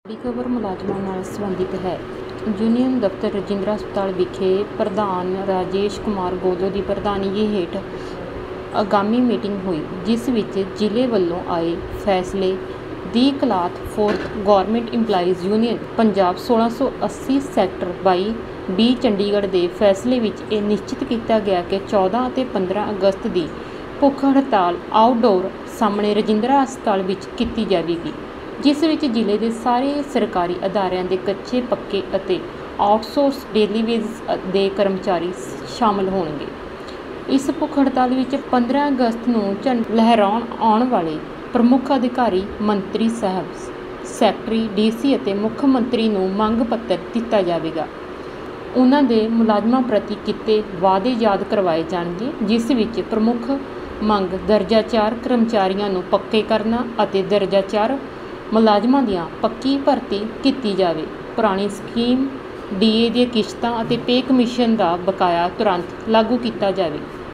ਦੀ ਖਬਰ ਮੁਲਾਜ਼ਮਾਂ ਨਾਲ ਸੰਬੰਧਿਤ ਹੈ। ਯੂਨੀਅਨ ਦਫ਼ਤਰ ਰਜਿੰਦਰਾ ਹਸਪਤਾਲ ਵਿਖੇ ਪ੍ਰਧਾਨ ਰਾਜੇਸ਼ ਕੁਮਾਰ ਗੋਦੋ ਦੀ ਪ੍ਰਧਾਨਗੀ ਹੇਠ ਆਗਾਮੀ ਮੀਟਿੰਗ ਹੋਈ, ਜਿਸ ਵਿੱਚ ਜ਼ਿਲ੍ਹੇ ਵੱਲੋਂ ਆਏ ਫੈਸਲੇ ਦੀ class fourth government employees union Punjab 1680 sector 22B Chandigarh ਦੇ ਫੈਸਲੇ ਵਿੱਚ ਇਹ ਨਿਸ਼ਚਿਤ ਕੀਤਾ ਗਿਆ ਕਿ 14 ਅਤੇ 15 ਅਗਸਤ ਦੀ ਭੁੱਖ ਹੜਤਾਲ ਆਊਟਡੋਰ ਸਾਹਮਣੇ ਰਜਿੰਦਰਾ ਹਸਪਤਾਲ ਵਿੱਚ ਕੀਤੀ ਜਾਵੇਗੀ, ਜਿਸ ਵਿੱਚ ਜ਼ਿਲ੍ਹੇ ਦੇ ਸਾਰੇ ਸਰਕਾਰੀ ਅਦਾਰਿਆਂ ਦੇ ਕੱਚੇ ਪੱਕੇ ਅਤੇ ਆਊਟਸੋਰਸ ਡੇਲੀ ਵੇਜਸ ਦੇ ਕਰਮਚਾਰੀ ਸ਼ਾਮਲ ਹੋਣਗੇ। ਇਸ ਭੁੱਖ ਹੜਤਾਲ ਵਿੱਚ 15 ਅਗਸਤ ਨੂੰ ਝੰਡਾ ਲਹਿਰਾਉਣ ਆਉਣ ਵਾਲੇ ਪ੍ਰਮੁੱਖ ਅਧਿਕਾਰੀ, ਮੰਤਰੀ ਸਾਹਿਬ, ਸੈਕਟਰੀ, ਡੀਸੀ ਅਤੇ ਮੁੱਖ ਮੰਤਰੀ ਨੂੰ ਮੰਗ ਪੱਤਰ ਦਿੱਤਾ ਜਾਵੇਗਾ। ਉਹਨਾਂ ਦੇ ਮੁਲਾਜ਼ਮਾਂ ਪ੍ਰਤੀ ਕੀਤੇ ਵਾਅਦੇ ਯਾਦ ਕਰਵਾਏ ਜਾਣਗੇ, ਜਿਸ ਵਿੱਚ ਪ੍ਰਮੁੱਖ ਮੰਗ ਦਰਜਾ 4 ਕਰਮਚਾਰੀਆਂ ਨੂੰ ਪੱਕੇ ਕਰਨਾ ਅਤੇ ਦਰਜਾ 4 ਮੁਲਾਜ਼ਮਾਂ ਦੀਆਂ ਪੱਕੀ ਭਰਤੀ ਕੀਤੀ ਜਾਵੇ। ਪੁਰਾਣੀ ਸਕੀਮ ਡੀਏ ਦੀਆਂ ਕਿਸ਼ਤਾਂ ਅਤੇ ਪੇ ਕਮਿਸ਼ਨ ਦਾ ਬਕਾਇਆ ਤੁਰੰਤ ਲਾਗੂ ਕੀਤਾ ਜਾਵੇ।